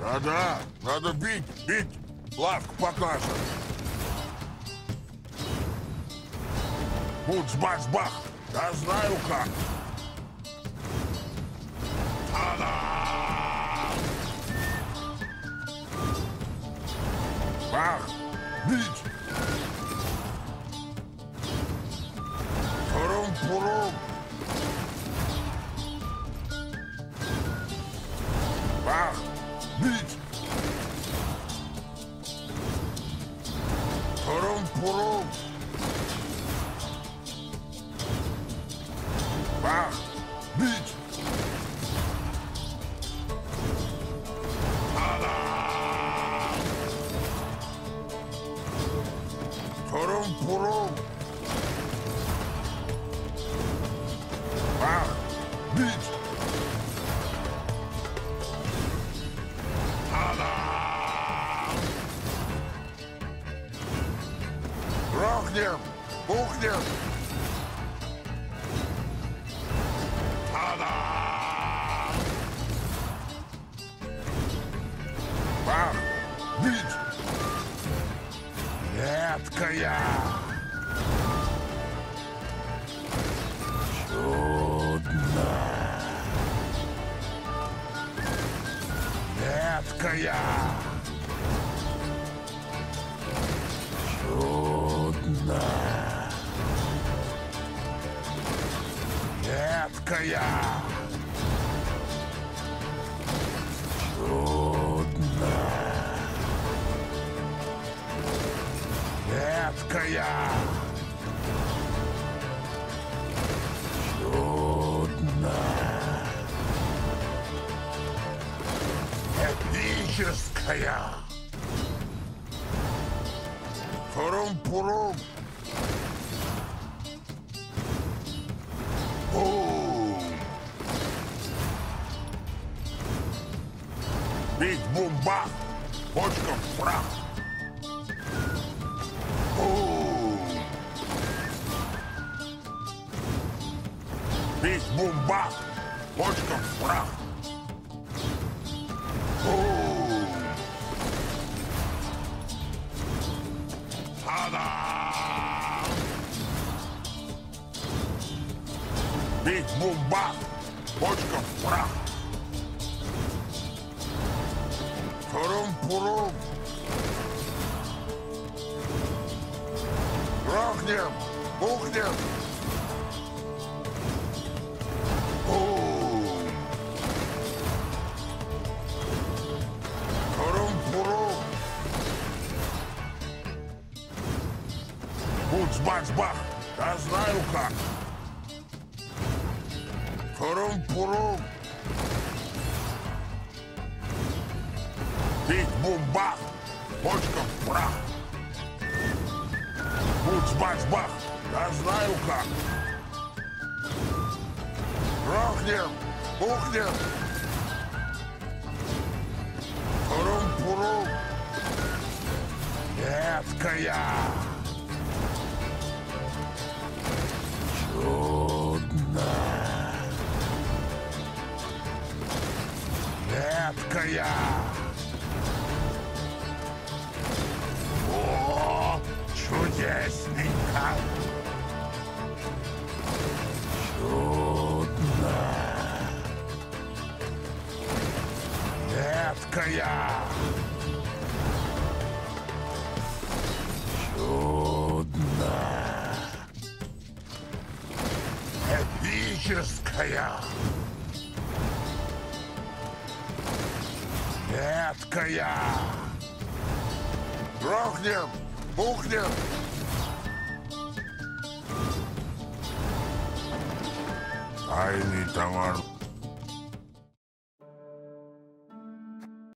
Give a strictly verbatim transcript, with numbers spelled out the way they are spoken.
Да-да, надо бить, бить. Лавка покажет. Буц-бац-бах. Я знаю как. Та-да! Бах! Бить! Турум-пурум! Бах! Бить! Турум-пурум! Бах! Бить! Та-да! Турум-пурум! Бах! Бить! Та-да! Рохнем! Бухнем! Та-да! Бах! Бить! Редкая! Чудно! Редкая! Чудно! Редкая! Чудно! Редкая! Чудно! Эпическая! Турум-пурум! Бум! Бить-бум-бах! Почка в прах! Бум! Бить-бум-бах! Почка в прах! Бум! Та-да! Бить-бум-бах! Почка в прах! Турум-пурум! Грохнем! Бухнем! Бум! Турум-пурум! Буц-бац-бах! Я знаю как! Турум-пурум! Бить-бум-бах! Почка в прах! Буц-бац-бах! Я знаю как! Грохнем! Бухнем! Турум-пурум! Редкая! Чудно! Редкая! О, чудесненько! Чудно! Редкая! Чудно! Эпическая! Редкая! Грохнем! Бухнем! Тайный товар.